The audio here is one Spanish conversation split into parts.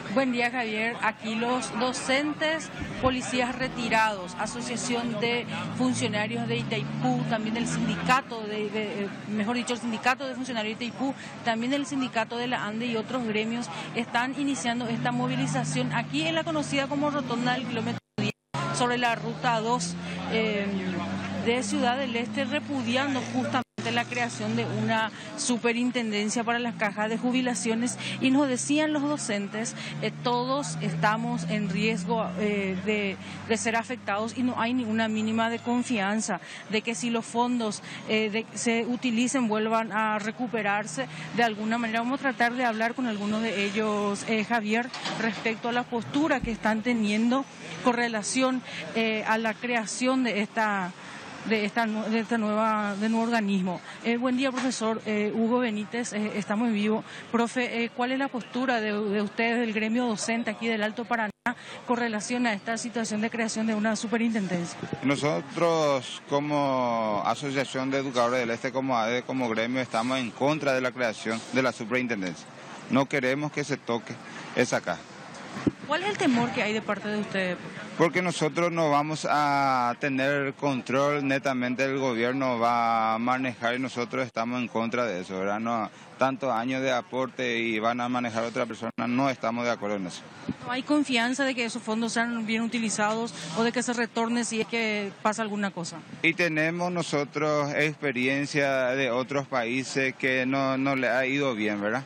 Buen día, Javier. Aquí los docentes, policías retirados, Asociación de Funcionarios de Itaipú, también el sindicato mejor dicho, el sindicato de funcionarios de Itaipú, también el sindicato de la ANDE y otros gremios están iniciando esta movilización aquí en la conocida como Rotonda del Kilómetro 10, sobre la ruta 2 de Ciudad del Este, repudiando justamente la creación de una superintendencia para las cajas de jubilaciones. Y nos decían los docentes, todos estamos en riesgo de ser afectados y no hay ninguna mínima de confianza de que si los fondos se utilicen vuelvan a recuperarse de alguna manera. Vamos a tratar de hablar con algunos de ellos, Javier, respecto a la postura que están teniendo con relación a la creación de este nuevo organismo. Buen día, profesor Hugo Benítez, estamos en vivo. Profe, ¿cuál es la postura de ustedes, del gremio docente aquí del Alto Paraná, con relación a esta situación de creación de una superintendencia? Nosotros, como Asociación de Educadores del Este, como ADE, como gremio, estamos en contra de la creación de la superintendencia. No queremos que se toque esa caja. ¿Cuál es el temor que hay de parte de ustedes? Porque nosotros no vamos a tener control, netamente el gobierno va a manejar y nosotros estamos en contra de eso, ¿verdad? No, tantos años de aporte y van a manejar a otra persona, no estamos de acuerdo en eso. ¿No hay confianza de que esos fondos sean bien utilizados o de que se retorne si es que pasa alguna cosa? Y tenemos nosotros experiencia de otros países que no le ha ido bien, ¿verdad?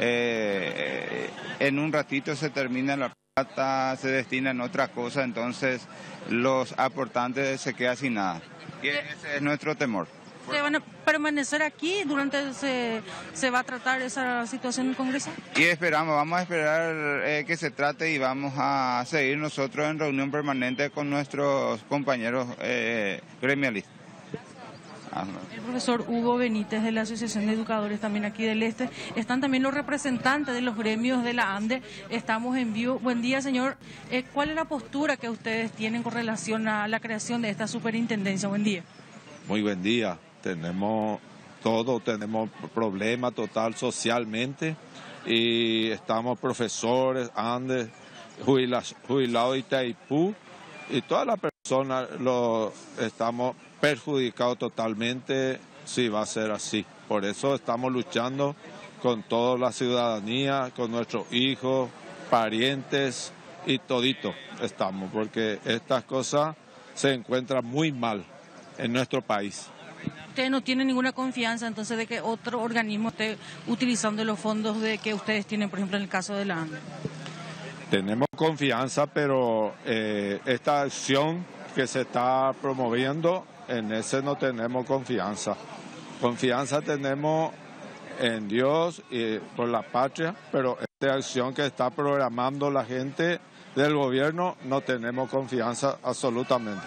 En un ratito se termina la plata, se destina en otra cosa, entonces los aportantes se quedan sin nada. Y ese es nuestro temor. ¿Se van a permanecer aquí durante se va a tratar esa situación en el Congreso? Y vamos a esperar que se trate y vamos a seguir nosotros en reunión permanente con nuestros compañeros gremialistas. El profesor Hugo Benítez de la Asociación de Educadores también aquí del Este. Están también los representantes de los gremios de la ANDE. Estamos en vivo. Buen día, señor. ¿Cuál es la postura que ustedes tienen con relación a la creación de esta superintendencia? Buen día. Muy buen día. Tenemos problemas total socialmente y estamos profesores, ANDE, jubilados de Itaipú y todas las personas estamos perjudicados totalmente si va a ser así. Por eso estamos luchando con toda la ciudadanía, con nuestros hijos, parientes y todito estamos, porque estas cosas se encuentran muy mal en nuestro país. ¿Ustedes no tienen ninguna confianza entonces de que otro organismo esté utilizando los fondos de que ustedes tienen, por ejemplo, en el caso de la ANDE? Tenemos confianza, pero esta acción que se está promoviendo, en ese no tenemos confianza. Confianza tenemos en Dios y por la patria, pero esta acción que está programando la gente del gobierno no tenemos confianza absolutamente.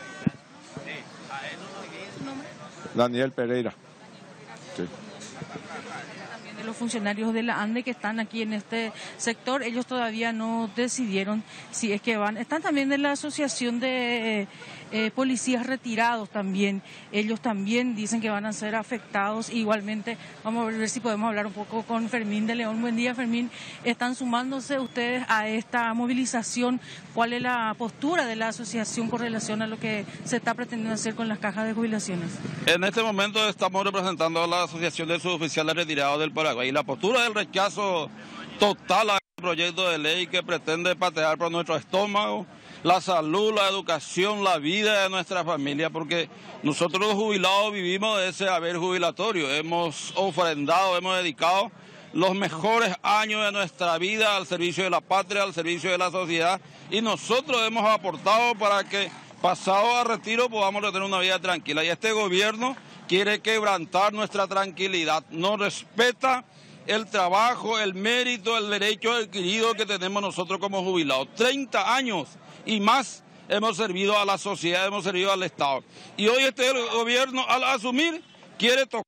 Daniel Pereira. Sí. También de los funcionarios de la ANDE que están aquí en este sector, ellos todavía no decidieron si es que van. Están también de la Asociación de Policías Retirados también. Ellos también dicen que van a ser afectados. Igualmente, vamos a ver si podemos hablar un poco con Fermín de León. Buen día, Fermín. ¿Están sumándose ustedes a esta movilización? ¿Cuál es la postura de la asociación con relación a lo que se está pretendiendo hacer con las cajas de jubilaciones? En este momento estamos representando a la Asociación de Suboficiales Retirados del Paraguay. Y la postura del rechazo total a este proyecto de ley que pretende patear por nuestro estómago la salud, la educación, la vida de nuestra familia, porque nosotros los jubilados vivimos de ese haber jubilatorio. Hemos ofrendado, hemos dedicado los mejores años de nuestra vida al servicio de la patria, al servicio de la sociedad, y nosotros hemos aportado para que pasado a retiro podamos tener una vida tranquila. Y este gobierno quiere quebrantar nuestra tranquilidad, no respeta el trabajo, el mérito, el derecho adquirido que tenemos nosotros como jubilados. 30 años y más hemos servido a la sociedad, hemos servido al Estado. Y hoy este gobierno, al asumir, quiere tocar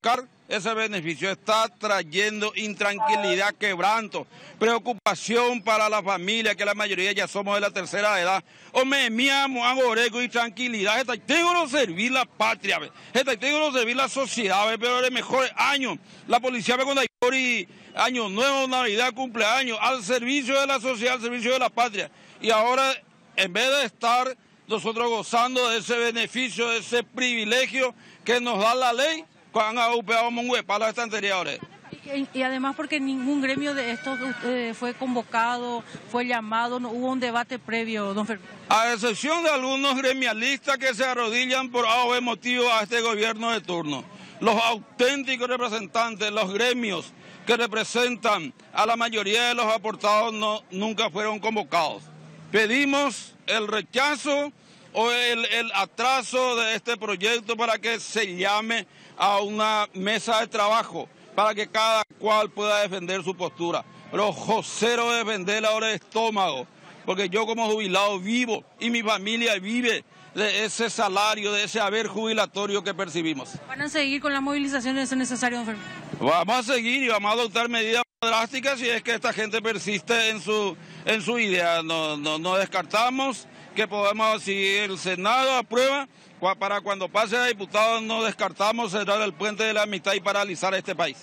ese beneficio. Está trayendo intranquilidad, quebranto, preocupación para la familia, que la mayoría ya somos de la tercera edad. O me miamos, agoreco y tranquilidad. Tengo que servir la patria, tengo que servir la sociedad, pero el mejor año. La policía con y año nuevo, Navidad, cumpleaños, al servicio de la sociedad, al servicio de la patria. Y ahora, en vez de estar nosotros gozando de ese beneficio, de ese privilegio que nos da la ley, cuando han upeado para la estantería ahora. Y además porque ningún gremio de estos fue convocado, fue llamado, no hubo un debate previo, don Fermín. A excepción de algunos gremialistas que se arrodillan por A motivo a este gobierno de turno. Los auténticos representantes, los gremios que representan a la mayoría de los aportados nunca fueron convocados. Pedimos el rechazo o el atraso de este proyecto para que se llame a una mesa de trabajo, para que cada cual pueda defender su postura. Pero Josero defender ahora el estómago, porque yo como jubilado vivo y mi familia vive de ese salario, de ese haber jubilatorio que percibimos. ¿Van a seguir con las movilizaciones de ser necesario, don Fermín? Vamos a seguir y vamos a adoptar medidas drásticas si es que esta gente persiste en su idea. No descartamos que podamos, si el Senado aprueba, para cuando pase a diputados, no descartamos cerrar el puente de la amistad y paralizar este país.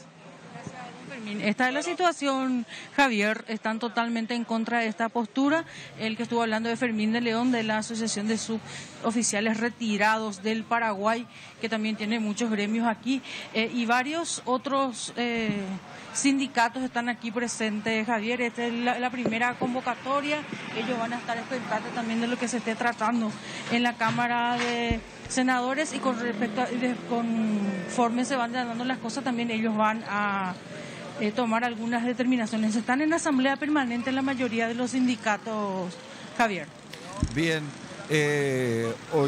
Esta es la situación, Javier, están totalmente en contra de esta postura. El que estuvo hablando de Fermín de León, de la Asociación de Suboficiales Retirados del Paraguay, que también tiene muchos gremios aquí, y varios otros sindicatos están aquí presentes, Javier. Esta es la primera convocatoria. Ellos van a estar expectantes también de lo que se esté tratando en la Cámara de Senadores, y con respecto a, conforme se van dando las cosas, también ellos van a tomar algunas determinaciones. Están en asamblea permanente en la mayoría de los sindicatos, Javier. Bien, hoy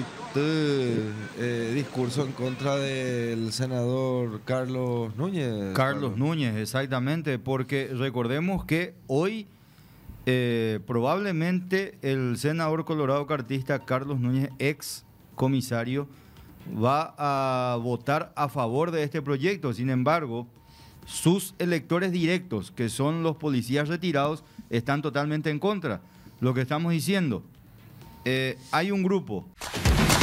discurso en contra del senador Carlos Núñez. Carlos Núñez, exactamente, porque recordemos que hoy probablemente el senador colorado cartista Carlos Núñez, ex comisario, va a votar a favor de este proyecto. Sin embargo, sus electores directos, que son los policías retirados, están totalmente en contra. Lo que estamos diciendo, hay un grupo